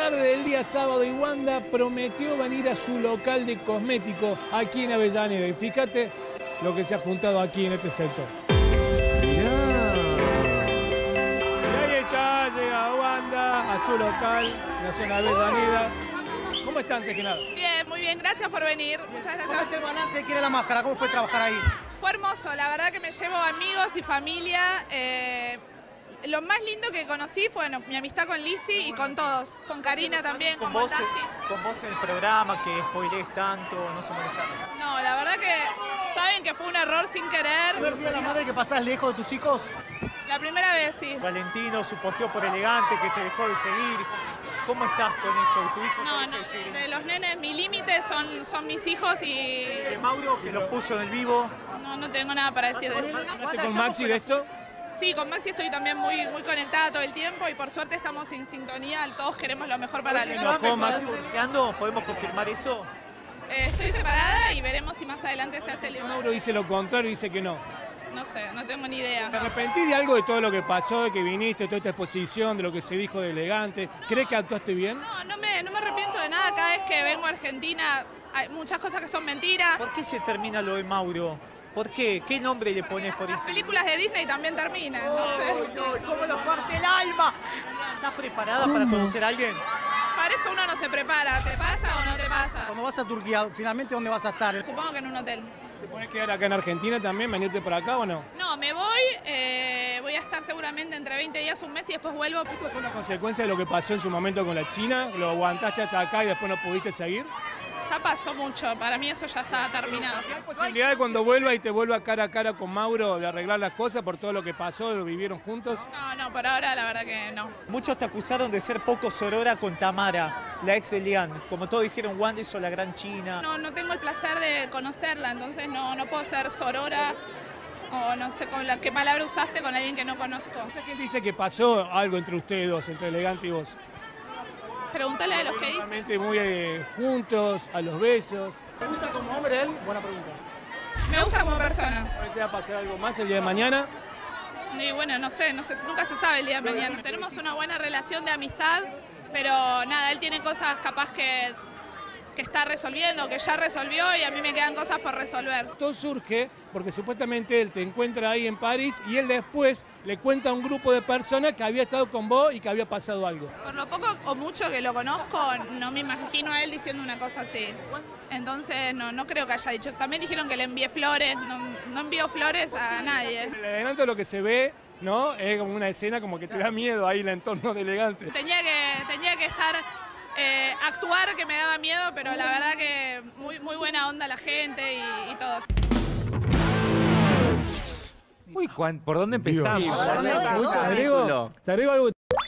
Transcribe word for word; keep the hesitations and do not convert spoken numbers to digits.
tarde del día sábado y Wanda prometió venir a su local de cosméticos aquí en Avellaneda. Y fíjate lo que se ha juntado aquí en este sector. Mirá. Y ahí está, llega Wanda a su local, en la zona de Avellaneda. ¿Cómo está antes que nada? Bien, muy bien, gracias por venir. Muchas gracias. ¿Cómo es el balance de quiere la máscara? ¿Cómo fue trabajar ahí? Fue hermoso, la verdad que me llevo amigos y familia. Eh, lo más lindo que conocí fue bueno, mi amistad con Lizzy y con todos. Con Karina también, con con vos, Moldavsky. con vos en el programa, que spoilees tanto, no se molestaron. No, la verdad que saben que fue un error sin querer. ¿Fue el día de la madre que pasás lejos de tus hijos? La primera vez, sí. Valentino, su posteo por elegante, que te dejó de seguir. ¿Cómo estás con eso? ¿Tu hijo No, te no, deja de seguir? de los nenes, mi límite son, son mis hijos y De Mauro, que los puso en el vivo. no, no tengo nada para decir de eso. ¿Hablaste con Maxi de esto? Sí, con Maxi estoy también muy, muy conectada todo el tiempo y por suerte estamos en sintonía, todos queremos lo mejor para los ¿Estás chicos. divorciando? ¿Podemos confirmar eso? Eh, estoy separada y veremos si más adelante se hace el divorcio. Mauro dice lo contrario, dice que no. No sé, no tengo ni ¿Te idea. arrepentís de algo de todo lo que pasó, de que viniste, de toda esta exposición, de lo que se dijo de elegante? ¿Crees que actuaste bien? No, no me, no me arrepiento de nada. Cada vez que vengo a Argentina hay muchas cosas que son mentiras. ¿Por qué se termina lo de Mauro? ¿Por qué? ¿Qué nombre le pones por Las eso? películas de Disney también terminan, no sé. ¿Cómo nos parte el alma? ¿Estás preparada para conocer a alguien? Para eso uno no se prepara. ¿Te pasa o no te pasa? Cuando vas a Turquía, finalmente, ¿dónde vas a estar? Supongo que en un hotel. ¿Te podés quedar acá en Argentina también, venirte para acá o no? No, me voy. eh, voy a estar seguramente entre veinte días, un mes y después vuelvo. ¿Esto es una consecuencia de lo que pasó en su momento con la China? ¿Lo aguantaste hasta acá y después no pudiste seguir? Ya pasó mucho. Para mí eso ya está terminado. ¿Hay posibilidad de cuando vuelva y te vuelva cara a cara con Mauro de arreglar las cosas por todo lo que pasó, lo vivieron juntos? No, no, por ahora la verdad que no. Muchos te acusaron de ser poco sorora con Tamara, la ex de Lian. Como todos dijeron, Wanda hizo la gran China. No, no tengo el placer de conocerla, entonces no, no puedo ser sorora o no sé con la, qué palabra usaste con alguien que no conozco. Mucha gente dice que pasó algo entre ustedes dos, entre Elegante y vos. Pregúntale a los que dicen. Realmente muy eh, juntos, a los besos. ¿Te gusta como hombre él? Buena pregunta. Me gusta como persona. A ver si va a pasar algo más el día de mañana. Y bueno, no sé, no sé, nunca se sabe el día de mañana. Tenemos una buena relación de amistad, pero nada, él tiene cosas capaz que, que está resolviendo, que ya resolvió y a mí me quedan cosas por resolver. Todo surge porque supuestamente él te encuentra ahí en París y él después le cuenta a un grupo de personas que había estado con vos y que había pasado algo. Por lo poco o mucho que lo conozco, no me imagino a él diciendo una cosa así. Entonces, no, no creo que haya dicho. También dijeron que le envié flores, no, no envío flores a nadie. Le adelanto lo que se ve, ¿no? Es como una escena como que te da miedo ahí el entorno de Elegante. Tenía que, tenía que estar, eh, actuar que me daba miedo, pero la verdad que muy, muy buena onda la gente y, y todo. Uy, Juan, ¿por dónde empezamos? Dios. Muy Te agrego- ridículo. te agrego algo.